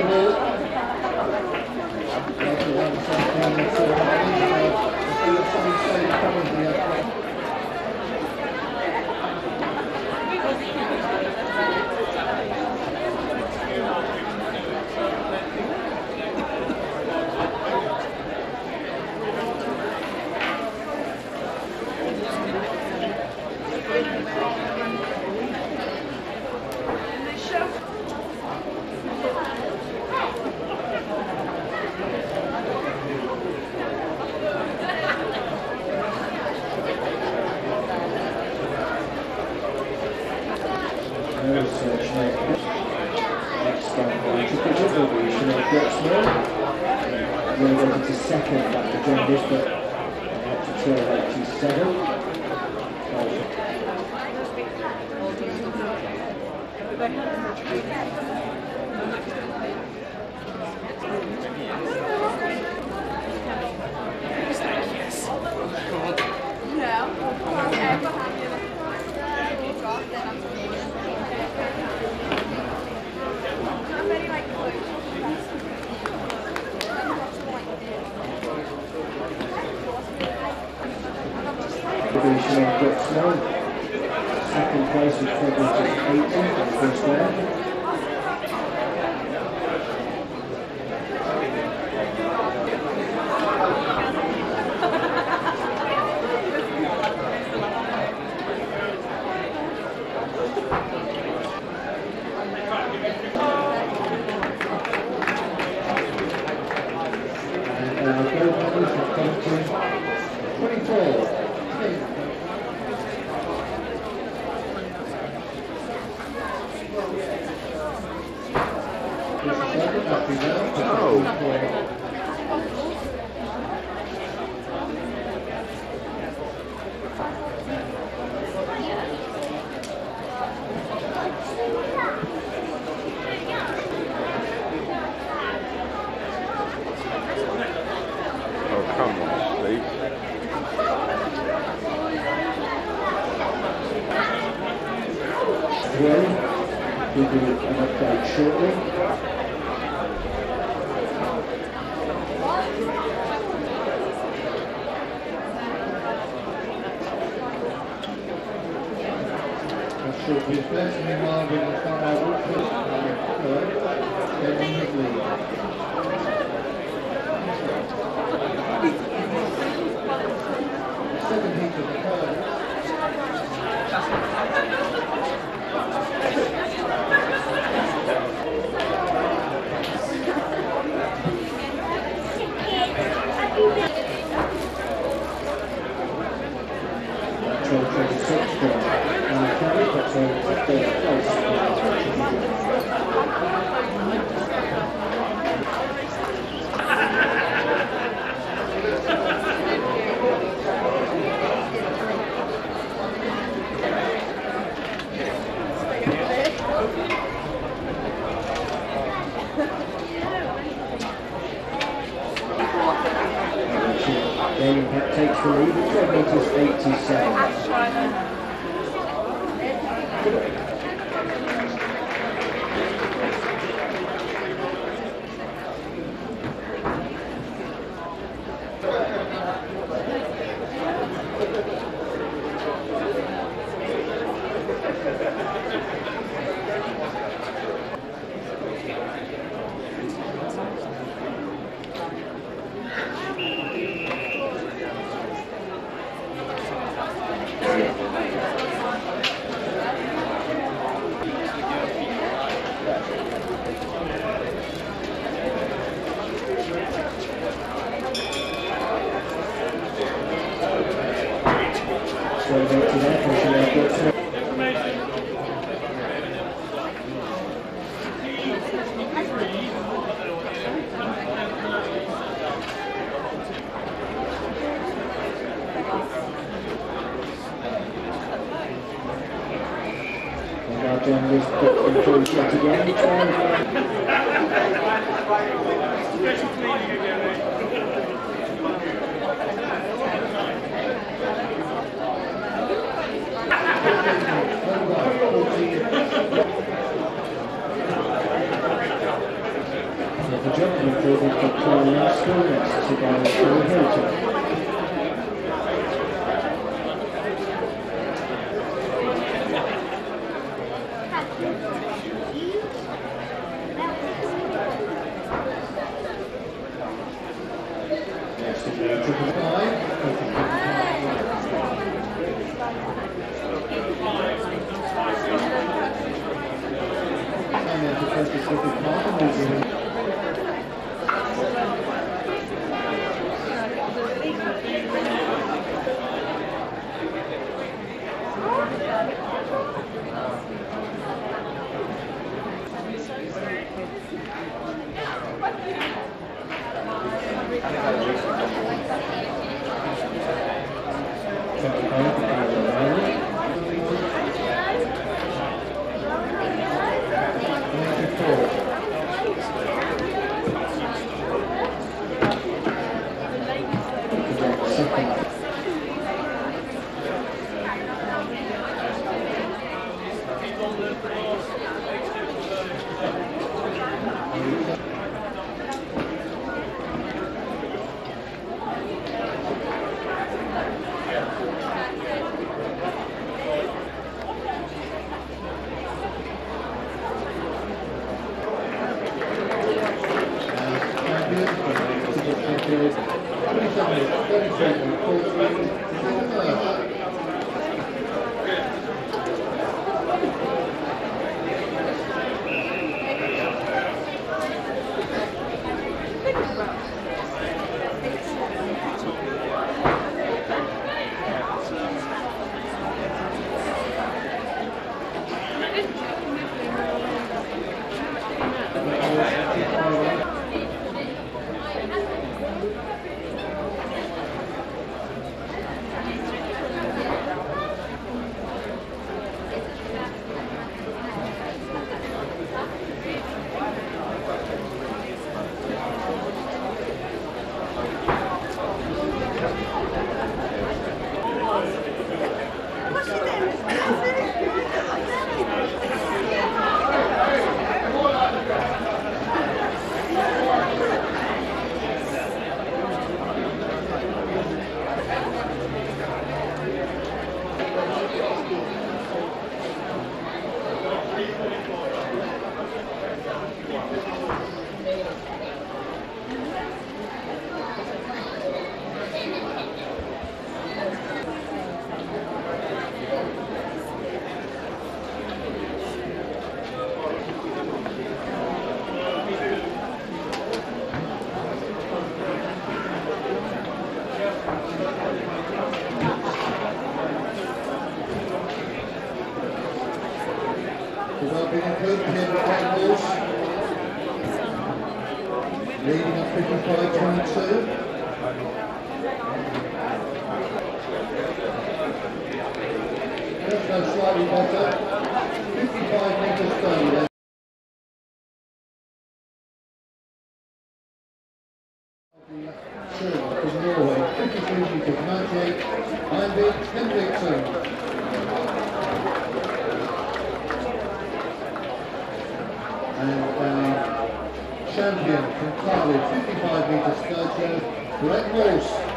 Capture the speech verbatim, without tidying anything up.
Second place is Frederick eighty, first round. We'll do an update shortly. Short his best in mind in the final third, then in his lead. Second heat of the third. twenty-six for Anna Kelly, that's a third place. Damien Peck takes the lead at twelve meters eighty-seven. John was put into the shot again. the gentleman field, we've got Florian Stillness, to go to the Hilton. Leading at fifty-five twenty-two. Just go slightly better. fifty-five metres stone. Two from Norway. fifty-three metres ninety-eight. Einvik Henriksson. And uh, champion from Cardiff, fifty-five metres thirty, Brett Morse.